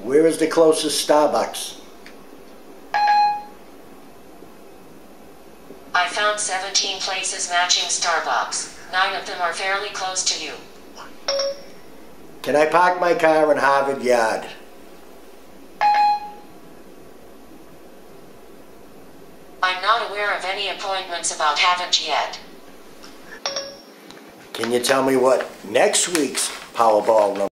Where is the closest Starbucks? I found 17 places matching Starbucks. 9 of them are fairly close to you. Can I park my car in Harvard Yard? I'm not aware of any appointments about haven't yet. Can you tell me what next week's Powerball number